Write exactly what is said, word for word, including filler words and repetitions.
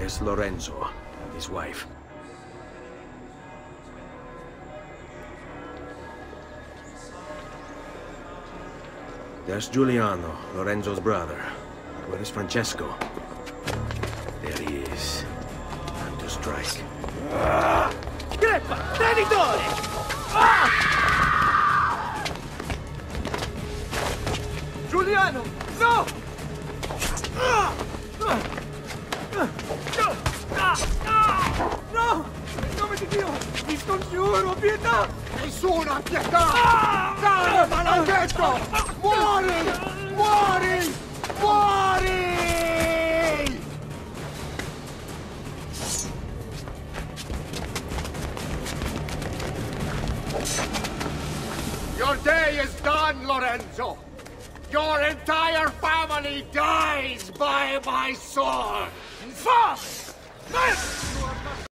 There's Lorenzo and his wife. There's Giuliano, Lorenzo's brother. Where is Francesco? There he is. Time to strike. Greppa! Traditore! Ah! Giuliano! No! Ah! No! In nome di Dio! Vi scongiuro, pietà! Nessuna pietà! Dai, maledetto! Muori! Muori! Muori! Your day is done, Lorenzo! Your entire family dies by my sword! Fuck!